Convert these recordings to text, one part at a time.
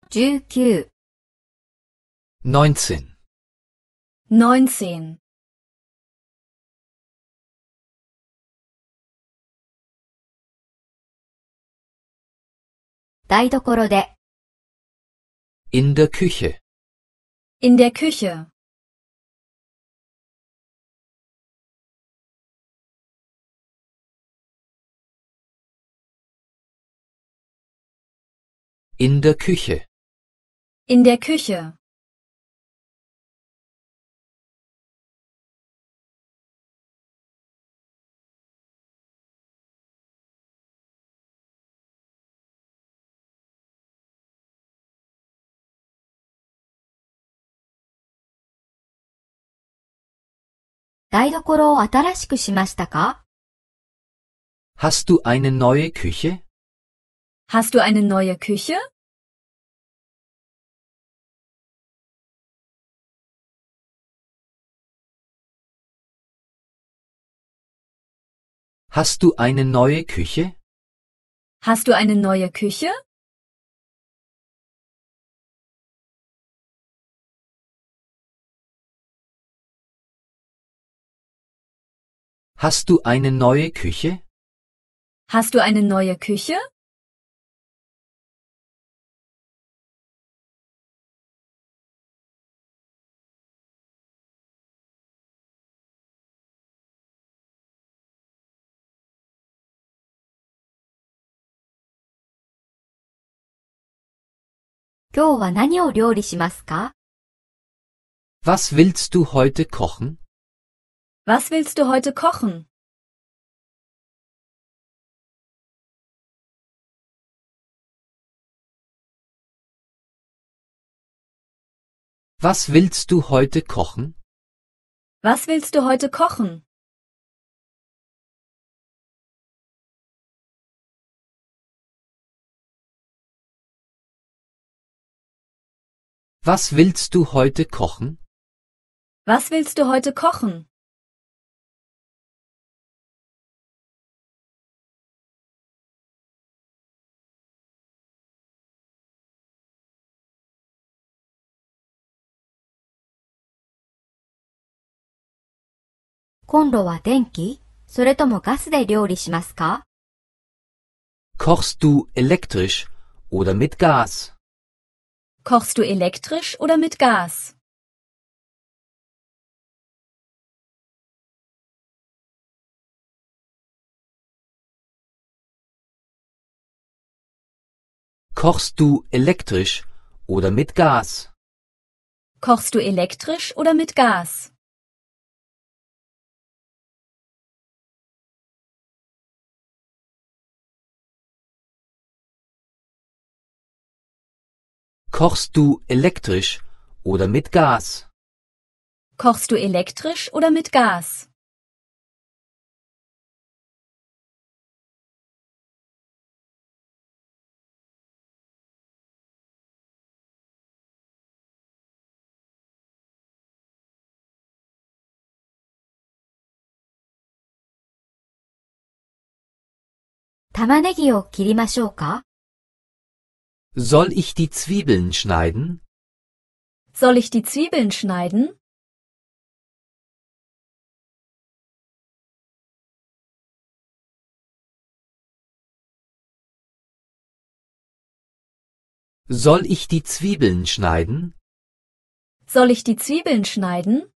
19、 19. 19. 台所で、 In der Küche. In der Küche. In der Küche. In der Küche. 台所を新しくしましたか？ Hast du eine neue Küche? Hast du eine neue Küche? Hast du eine neue Küche? Hast du eine neue Küche? Hast du eine neue Küche? Hast du eine neue Küche? 「今日は何を料理しますか？」 Was willst du heute kochen? Was willst du heute kochen? Was willst du heute kochen? Was willst du heute kochen? Was willst du heute kochen? Was willst du heute kochen? 「コンロは電気？それともガスで料理しますか？」 Kochst du elektrisch oder mit Gas? Kochst du elektrisch oder mit Gas? Kochst du elektrisch oder mit Gas? Kochst du elektrisch oder mit Gas? Kochst du elektrisch oder mit Gas? Kochst du elektrisch oder mit Gas? 「玉ねぎを切りましょうか？」 Soll ich die Zwiebeln schneiden? Soll ich die Zwiebeln schneiden? Soll ich die Zwiebeln schneiden? Soll ich die Zwiebeln schneiden?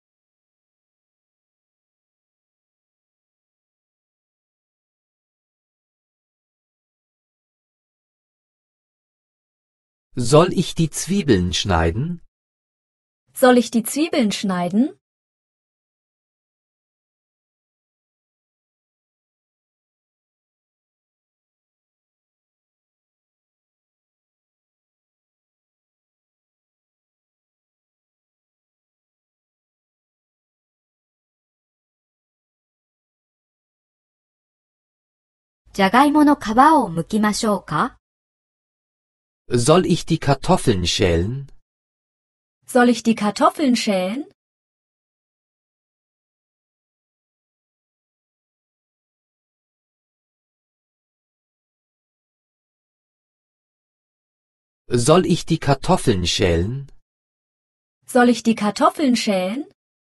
Soll ich die Zwiebeln schneiden? Soll ich die Zwiebeln schneiden? 「じゃがいもの皮を剥きましょうか？」 Soll ich die Kartoffeln schälen? Soll ich die Kartoffeln schälen? Soll ich die Kartoffeln schälen? Soll ich die Kartoffeln schälen?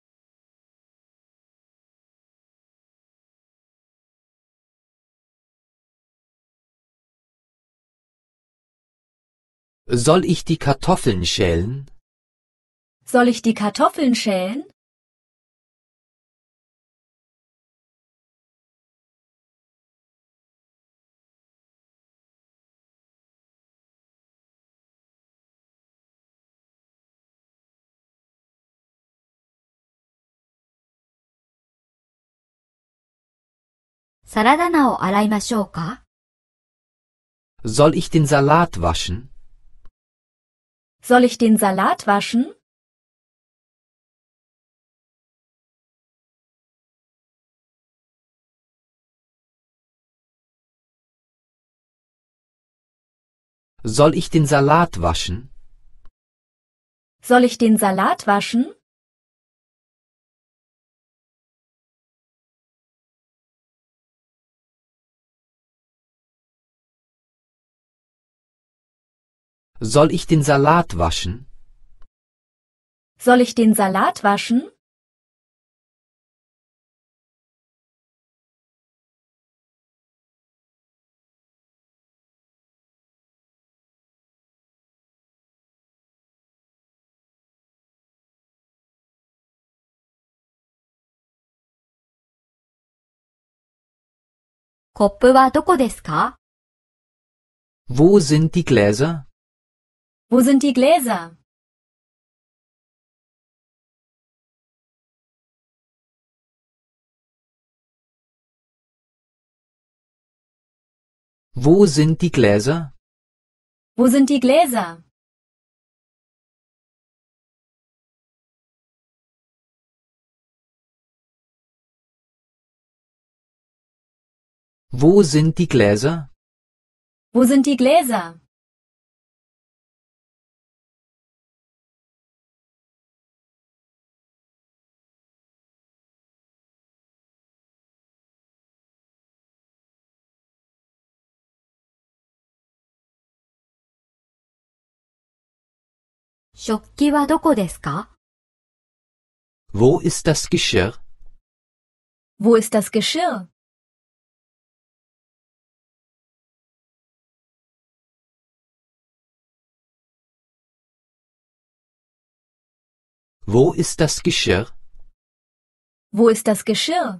Soll ich die Kartoffeln schälen? Soll ich die Kartoffeln schälen? サラダ菜を洗いましょうか？ Soll ich den Salat waschen? Soll ich den Salat waschen? Soll ich den Salat waschen? Soll ich den Salat waschen? Soll ich den Salat waschen? Soll ich den Salat waschen? コップはどこですか？ Wo sind die Gläser? Wo sind die Gläser? Wo sind die Gläser? Wo sind die Gläser? Wo sind die Gläser? Wo sind die Gläser? 「食器はどこですか？ Wo ist das Geschirr? Wo ist das Geschirr? Wo ist das Geschirr? Wo ist das Geschirr?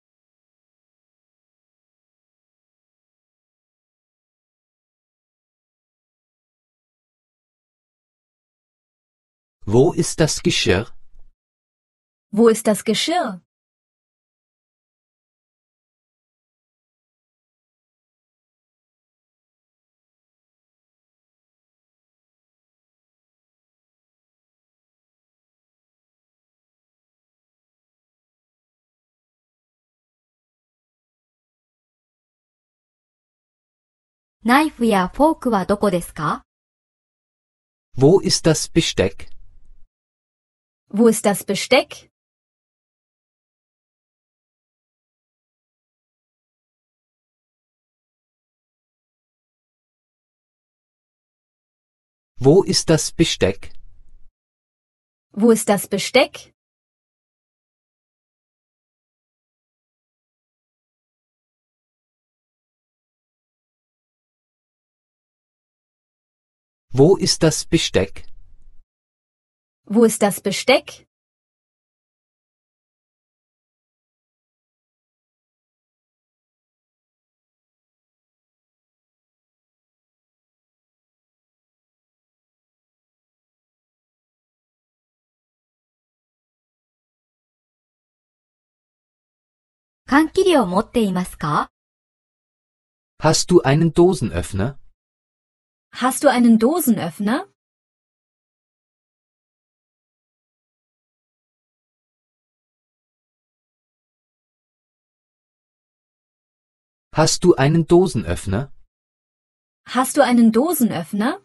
Wo ist das Geschirr? Wo ist das Geschirr? 「ナイフやフォークはどこですか？ Wo ist das Besteck? Wo ist das Besteck? Wo ist das Besteck? Wo ist das Besteck? Wo ist das Besteck? Wo ist das Besteck? 「缶切りを持っていますか？ Hast du einen Dosenöffner? Hast du einen Dosenöffner? Hast du einen Dosenöffner? Hast du einen Dosenöffner?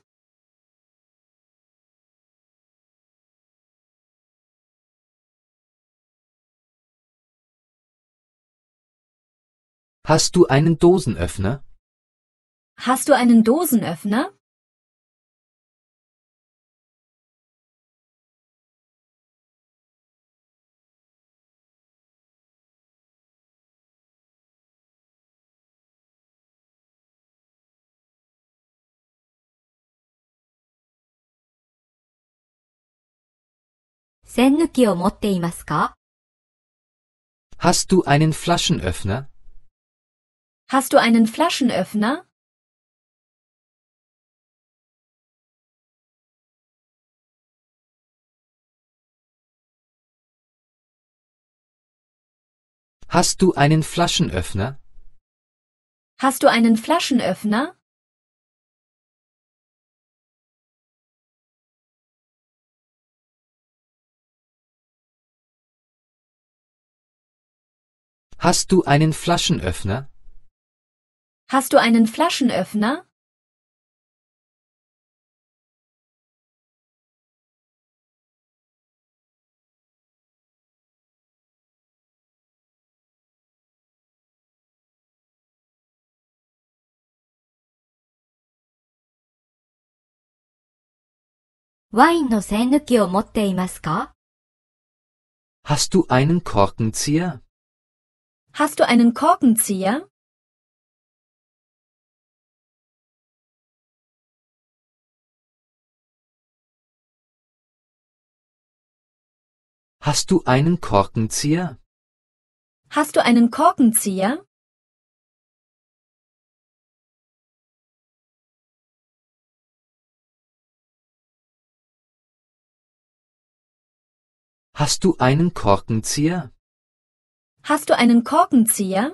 Hast du einen Dosenöffner? Hast du einen Dosenöffner? 栓抜きを持っていますか？ Hast du einen Flaschenöffner? Hast du einen Flaschenöffner? Hast du einen Flaschenöffner? Hast du einen Flaschenöffner? Hast du einen Flaschenöffner? Hast du einen Flaschenöffner? ワインの栓抜きを持っていますか？ Hast du einen Korkenzieher? Hast du einen Korkenzieher? Hast du einen Korkenzieher? Hast du einen Korkenzieher? Hast du einen Korkenzieher? Hast du einen Korkenzieher?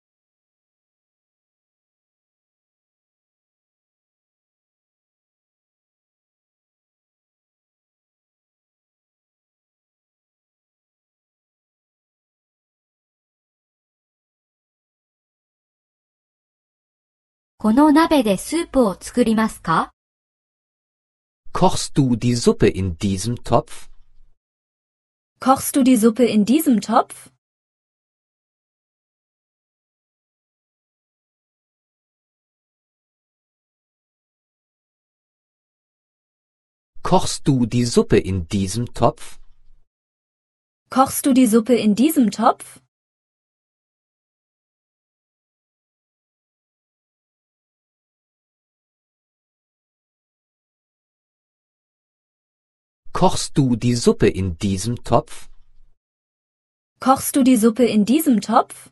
「この鍋でスープを作りますか？ Kochst du die Suppe in diesem Topf? Kochst du die Suppe in diesem Topf? Kochst du die Suppe in diesem Topf? Kochst du die Suppe in diesem Topf? Kochst du die Suppe in diesem Topf? Kochst du die Suppe in diesem Topf?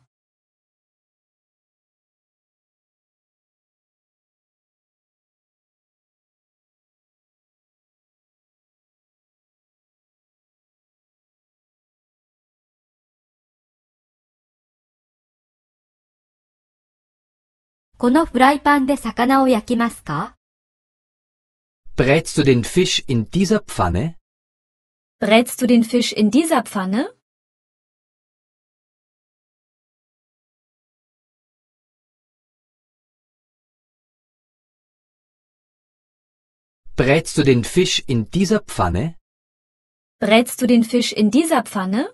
「このフライパンで魚を焼きますか？ Brätst du den Fisch in dieser Pfanne? Brätst du den Fisch in dieser Pfanne? Brätst du den Fisch in dieser Pfanne? Brätst du den Fisch in dieser Pfanne?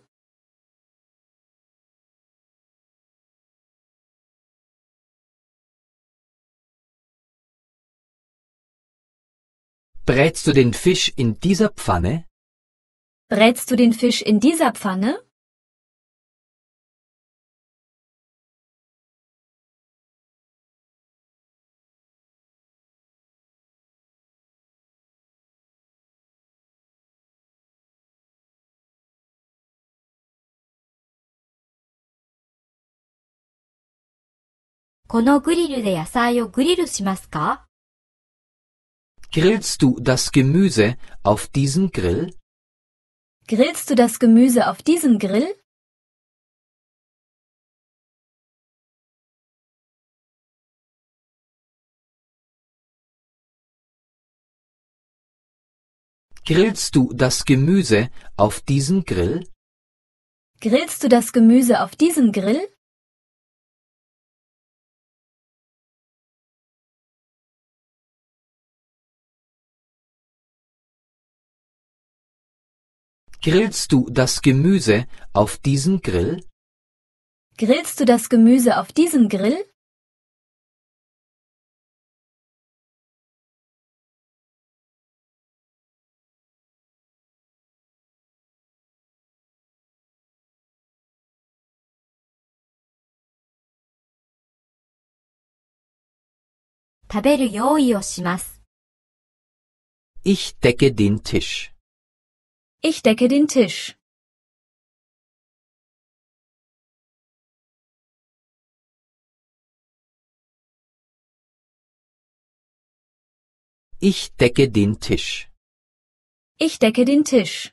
Brätst du den Fisch in dieser Pfanne? Brätst du den Fisch in dieser Pfanne? 「このグリルで野菜をグリルしますか？ Grillst du das Gemüse auf diesem Grill? Grillst du das Gemüse auf diesem Grill? Grillst du das Gemüse auf diesem Grill? Grillst du das Gemüse auf diesem Grill? Grillst du das Gemüse auf diesem Grill? Grillst du das Gemüse auf diesem Grill? 「食べる用意をします。 Ich decke den Tisch. Ich decke den Tisch. Ich decke den Tisch. Ich decke den Tisch.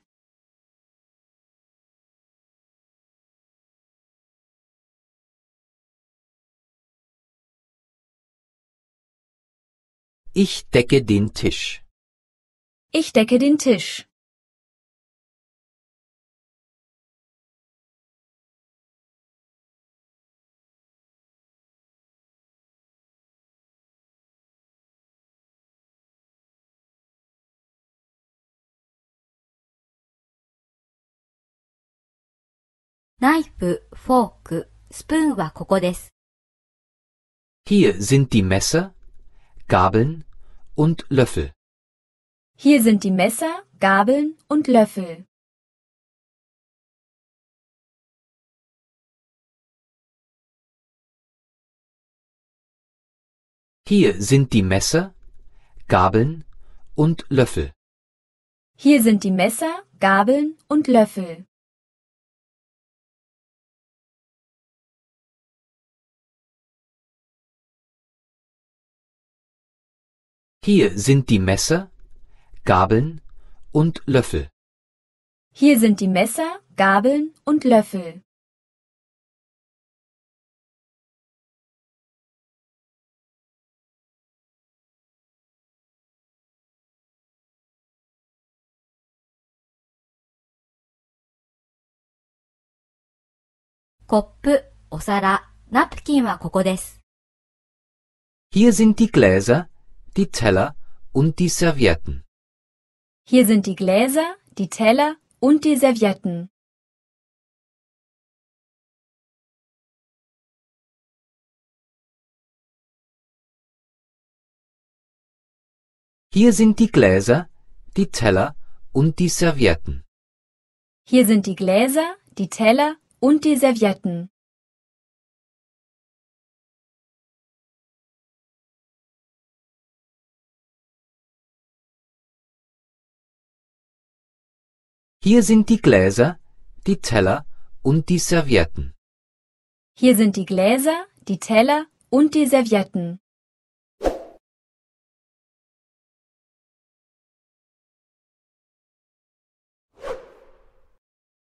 Ich decke den Tisch. Ich decke den Tisch. ナイフ、フォーク、スプーンはここです。 Hier sind die Messer, Gabeln und Löffel. Hier sind die Messer, Gabeln und Löffel. Hier sind die Messer, Gabeln und Löffel. Hier sind die Messer, Gabeln und Löffel. Hier sind die Messer, Gabeln und Löffel. Hier sind die Messer, Gabeln und Löffel. Kopp, お皿、ナプキンはここです。 Hier sind die Gläser, die Teller und die Servietten. Hier sind die Gläser, die Teller und die Servietten. Hier sind die Gläser, die Teller und die Servietten. Hier sind die Gläser, die Teller und die Servietten. Hier sind die Gläser, die Teller und die Servietten. Hier sind die Gläser, die Teller und die Servietten.